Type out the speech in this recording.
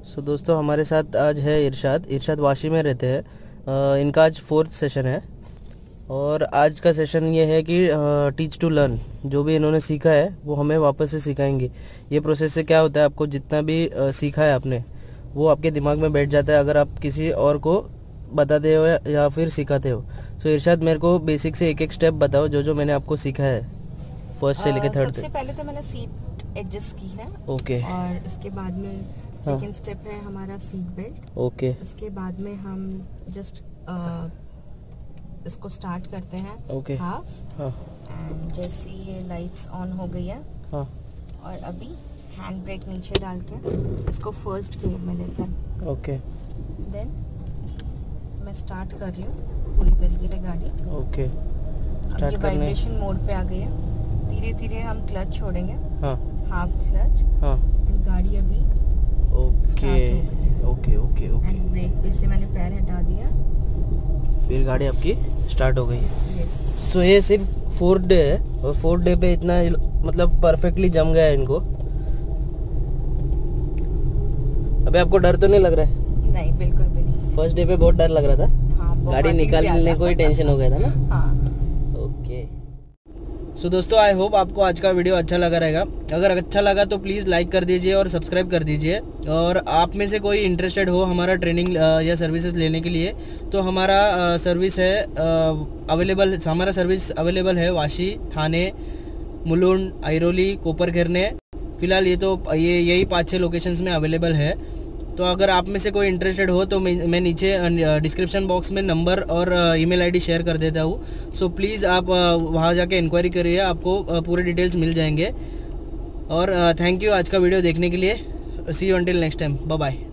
सो दोस्तों हमारे साथ आज है इरशाद वाशी में रहते हैं। इनका आज 4th सेशन है और आज का सेशन ये है कि टीच टू लर्न। जो भी इन्होंने सीखा है वो हमें वापस से सिखाएंगे। ये प्रोसेस से क्या होता है, आपको जितना भी सीखा है आपने वो आपके दिमाग में बैठ जाता है अगर आप किसी और को बताते हो या फिर सिखाते हो। सो इरशाद मेरे को बेसिक से एक स्टेप बताओ जो मैंने आपको सीखा है फर्स्ट से लेकर 3rd तक। सबसे पहले तो मैंने सीट एडजस्ट की है। ओके। और उसके बाद में सेकंड स्टेप है हमारा सीट बेल्ट। ओके। उसके बाद में हम जस्ट इसको स्टार्ट करते हैं। ओके। हाफ। एंड जैसे ये लाइट्स ऑन हो गई है और अभी हैंड ब्रेक नीचे डाल के इसको फर्स्ट गियर में लेते हैं। ओके। देन मैं स्टार्ट कर रही हूँ पूरी तरीके से गाड़ी। ओके। अब ये वाइब्रेशन मोड पे आ गई है। धीरे धीरे हम क्लच छोड़ेंगे। Half clutch. गाड़ी अभी okay okay okay okay. Brake पे से मैंने पैर हटा दिया, फिर गाड़ी आपकी स्टार्ट हो गई। yes. सो ये सिर्फ 4th डे है और 4th डे पे इतना मतलब परफेक्टली जम गया है इनको। अबे आपको डर तो नहीं लग रहा है? नहीं, बिल्कुल भी नहीं। फर्स्ट डे पे बहुत डर लग रहा था। हाँ, गाड़ी निकालने को ही टेंशन हो गया था ना। हाँ। ओके। सो दोस्तों आई होप आपको आज का वीडियो अच्छा लगा रहेगा। अगर अच्छा लगा तो प्लीज़ लाइक कर दीजिए और सब्सक्राइब कर दीजिए। और आप में से कोई इंटरेस्टेड हो हमारा ट्रेनिंग या सर्विसेज लेने के लिए तो हमारा सर्विस है हमारा सर्विस अवेलेबल है वाशी, थाने, मुलुंड, आयरोली, कोपरखैरने। फ़िलहाल ये यही 5-6 लोकेशंस में अवेलेबल है। तो अगर आप में से कोई इंटरेस्टेड हो तो मैं नीचे डिस्क्रिप्शन बॉक्स में नंबर और ईमेल आईडी शेयर कर देता हूँ। सो प्लीज़ आप वहाँ जाके इंक्वायरी करिए, आपको पूरे डिटेल्स मिल जाएंगे। और थैंक यू आज का वीडियो देखने के लिए। See you until next time. Bye bye.